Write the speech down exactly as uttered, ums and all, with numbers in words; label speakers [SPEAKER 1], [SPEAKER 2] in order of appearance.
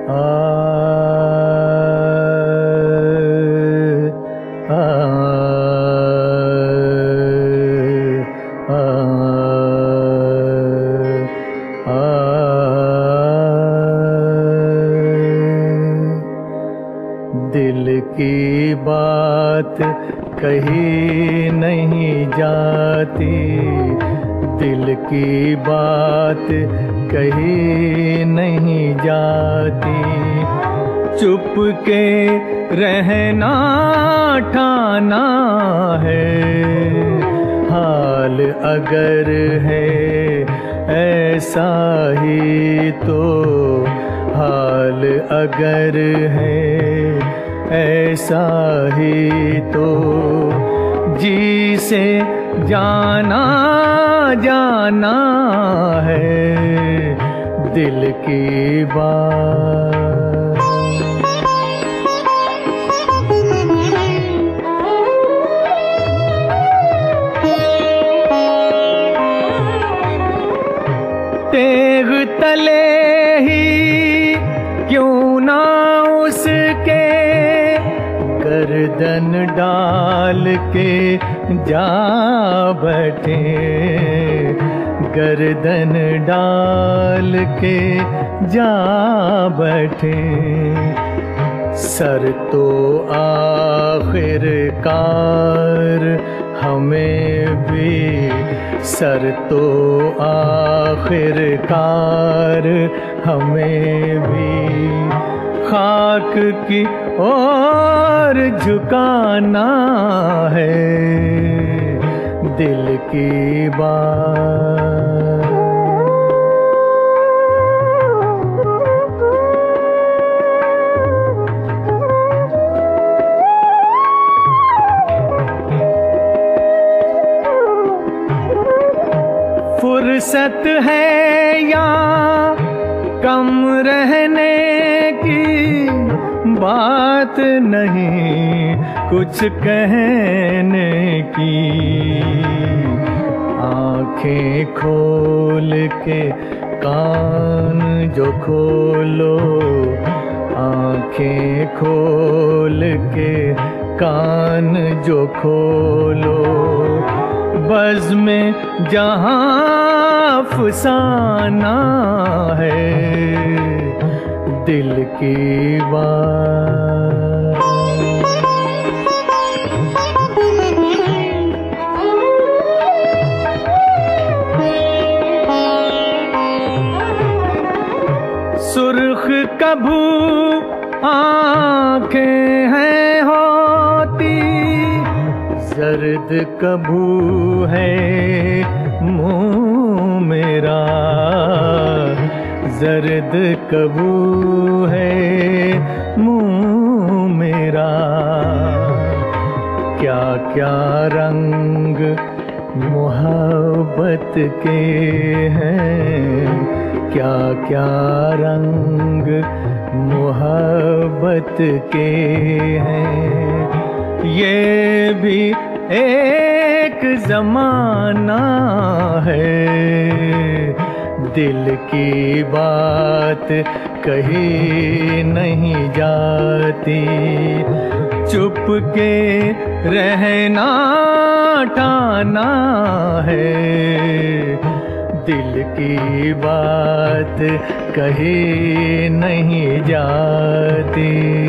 [SPEAKER 1] आ, आ, आ, आ, दिल की बात कही नहीं जाती, दिल की बात कही नहीं जाती, चुप के रहना ठाना है, हाल अगर है ऐसा ही तो, हाल अगर है ऐसा ही तो, जी से जाना जाना है दिल की बात। तेग तले ही क्यों ना उसके गर्दन डाल के जा बैठे, गर्दन डाल के जा बैठे, सर तो आखिरकार हमें भी, सर तो आखिरकार हमें भी खाक की ओर झुकाना है दिल की बात। फुर्सत है या कम रहने की बात नहीं कुछ कहने की, आंखें खोल के कान जो खोलो, आंखें खोल के कान जो खोलो, बज़्म में जहाँ फसाना है दिल की बात। सुर्ख कभू आँखें हैं होती, जर्द कभू है मुँह मेरा, जर्द कभू है मुँह मेरा, क्या क्या रंग मोहब्बत के हैं, क्या क्या रंग मोहब्बत के हैं, ये भी एक ज़माना है दिल की बात कही नहीं जाती, चुप के रहना ठाना है दिल की बात कही नहीं जाती।